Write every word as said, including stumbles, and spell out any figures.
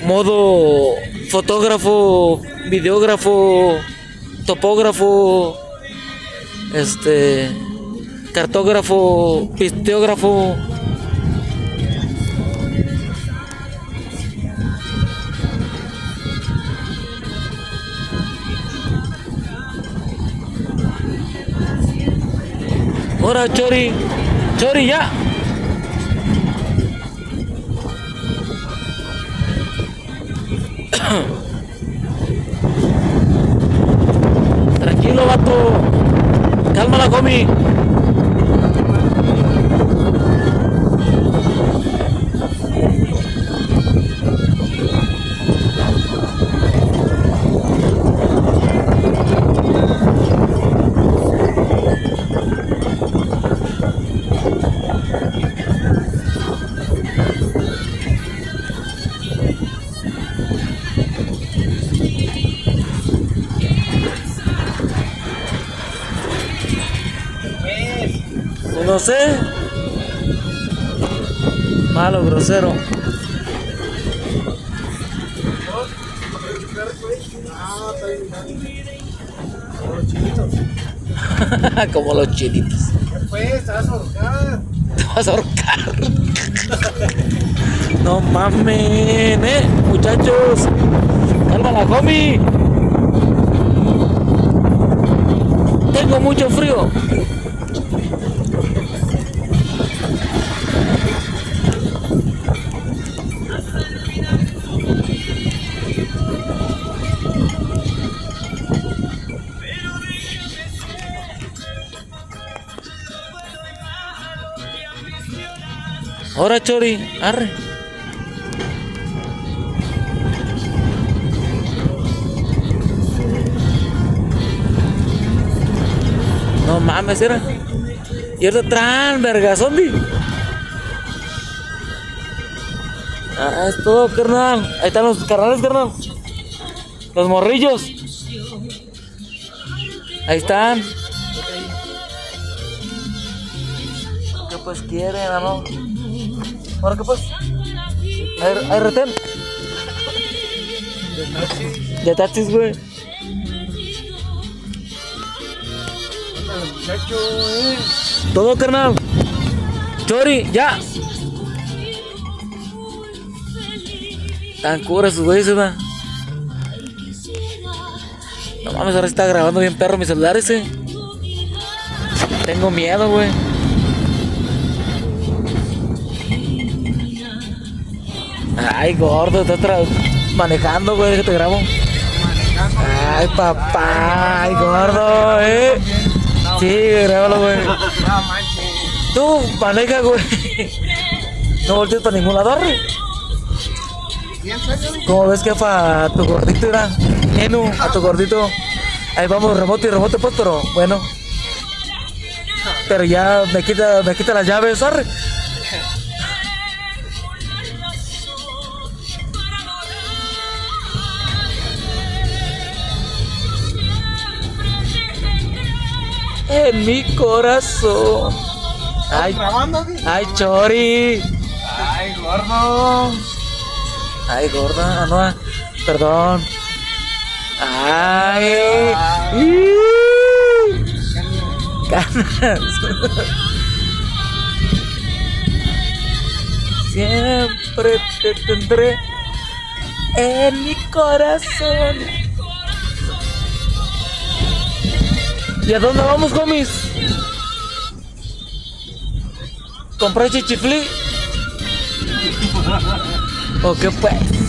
modo fotógrafo, videógrafo, topógrafo, este, cartógrafo, pisteógrafo. Ahora, Chori, Chori, ya. Tranquilo, vato. Cálmala, comi. No sé. Malo, grosero. Como los chinitos. Pues, te vas a ahorcar. Te vas a ahorcar. No mamen, eh, muchachos. Cálmala, homie. Tengo mucho frío. Ahora, Chori, arre. No mames, era. Y ahorita traen, verga, zombie. Ah, es todo, carnal. Ahí están los carnales, carnal. Los morrillos. Ahí están. ¿Qué pues quieren, no? Ahora, ¿qué pues? Ahí, ahí retén. De taxis. De taxis, güey. Hola, muchacho, eh. Todo, carnal. Chori, ya. Tan cura sus güeyes, ¿verdad? No mames, ahora está grabando bien perro mi celular ese. Tengo miedo, güey. Ay, gordo, estás tra- manejando, güey, que te grabo. Manejando. Ay, papá, ay, gordo, eh. Sí, grábalo, güey. No manches. Tú, maneja, güey. No voltees para ningún lado, arre. ¿Y en serio? ¿Cómo ves, jefa? A tu gordito era. Enu, a tu gordito. Ahí vamos, remoto y remoto, pues, pero bueno. Pero ya me quita, me quita las llaves, arre. En mi corazón. Ay, ¿Grabando? ay, Chori. Ay, gordo. Ay, gorda, no, perdón. Ay, Ay. ganas. Siempre te tendré en mi corazón. ¿Y a dónde vamos, homies? ¿Compré chichiflí? ¿O qué pues?